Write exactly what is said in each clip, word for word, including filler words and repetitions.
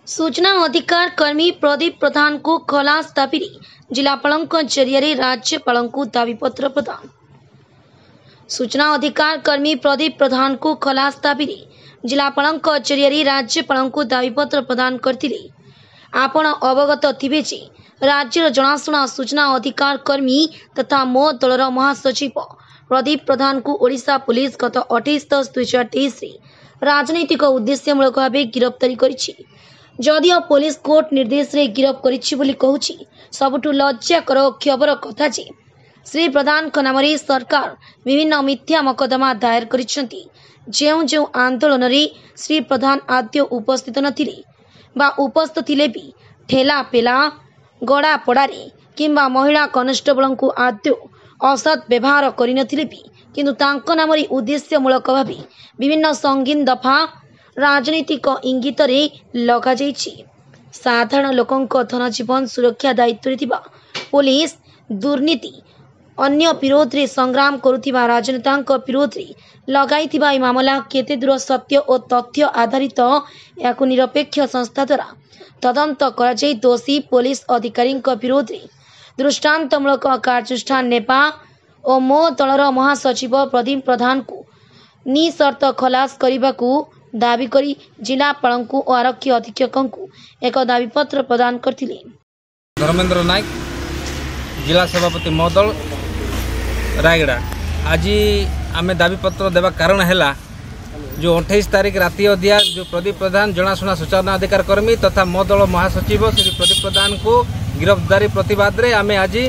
सूचना अधिकार कर्मी प्रदीप प्रधान को खलास दाबी जिलापाल जरिए राज्यपाल को दाबीपत्र प्रदान। सूचना अधिकार कर्मी प्रदीप प्रधान को खलास दाबी जिलापाल जरिए राज्यपाल को दाबीपत्र प्रदान करते। आपण अवगत थिबे जे राज्यर जनाशुना सूचना अधिकार कर्मी तथा मो दलर महासचिव प्रदीप प्रधान को ओडिशा पुलिस गत अठाईस दस दुई हजार तेईस राजनैतिक उद्देश्यमूलक भाव गिरफ्तारी करिछि। जदिओ पुलिस कोर्ट निर्देश रे गिरफ्त करिछि बोली कहूछि, सबुठु लज्जाकर खबर कथा जे श्री प्रधान नाम सरकार विभिन्न मिथ्या मकदमा दायर करिसेंती। जेउ जेउ आंदोलन रे श्री प्रधान आद्य उपस्थित नथिले बा उपस्थित थिले भी ठेला पेला गड़ा पड़ारे किंबा महिला कनेस्टेबल को आद्य असद व्यवहार करिनथिले भी किंतु तांको नाम उद्देश्यमूलक भाव विभिन्न संगीन दफा राजनीतिक इंगित रे लगा जाइछि। साधारण लोकंक धन जीवन सुरक्षा दायित्व थिबा पुलिस दुर्नीति अन्य विरोध रे संग्राम करुथिबा राजनेतांक विरोध रे लगाइथिबा मामला केते दूर सत्य और तथ्य आधारित याकु निरपेक्ष संस्था द्वारा तदंत करा जाई दोषी पुलिस अधिकारी विरोध रे दृष्टांतमूलक कार्यानुष्ठान नेपा और मो दलर महासचिव प्रदीप प्रधान को निशर्त खलास करने को दाबी करी जिलापाल को और आरक्षी अधीक्षक को एक दाबीपत्र प्रदान करते। धर्मेंद्र नायक जिला सभापति मदल रायगड़ा आज आम दाबीपत्र देवा कारण है जो अट्ठाईस तारीख राति अधिया जो प्रदीप प्रधान जनाशुना सूचना अधिकार कर्मी तथा मदल महासचिव श्री प्रदीप प्रधान को गिरफ्तारी प्रतिवाद रे आम आज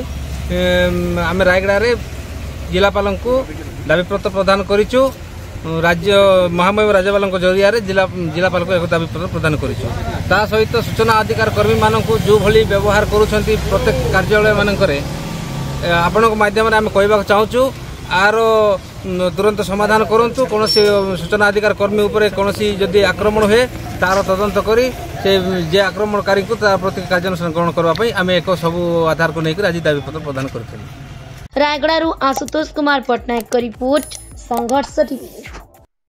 आम रायगड़ा रे जिलापाल को दाबीपत्र प्रदान करिचु। राज्य महामहिम राज्यपाल जरिया जिला जिलापाल को एक दाबीपत्र प्रदान करिचु। ता सहित सूचना अधिकार कर्मी मानक जो भली व्यवहार करुछंती प्रत्येक कार्यालय मानकरे आपनक माध्यम रे आम कहबा चाहूचु आर तुरंत समाधान करंतु। कौन सूचना अधिकार कर्मी उपरे कौन जदि आक्रमण हुए तार तदंत करी से जे आक्रमणकारी को तार प्रति कार्यानुष्ठान ग्रहण करबा आम एक सबू आधार को लेकर आज दाबीपत्र प्रदान करथिलु। रायगड़ा आशुतोष कुमार पटनायक का रिपोर्ट संघर्ष टीवी।